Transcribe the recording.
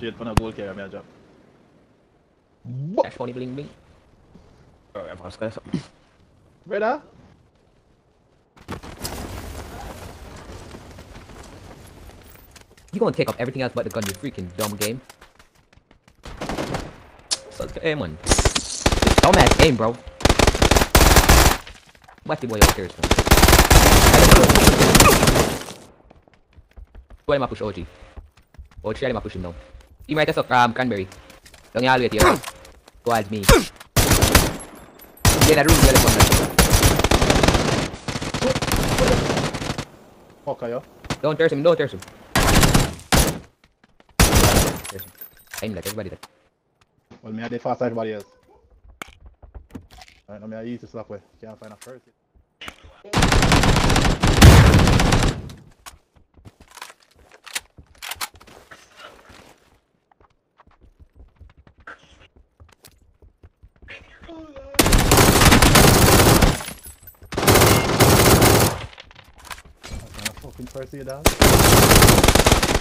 straight for a goal carrier, me a drop. That's funny bling bling. Alright, I'm gonna something. Brother? You gonna take up everything else but the gun, you freaking dumb game. So let's get aim on. Dumbass aim, bro. What the boy upstairs for? Why am I push OG? OG, try to push him now. Team right us Cranberry. Don't you all wait here. Towards me. Get that room, get it Fuck, yo. Don't thirst him, don't thirst him. Aim like everybody that. Well, me I did fast like everybody else. Alright, now me I use this slap way. Can't find a first. Fucking first here, dog.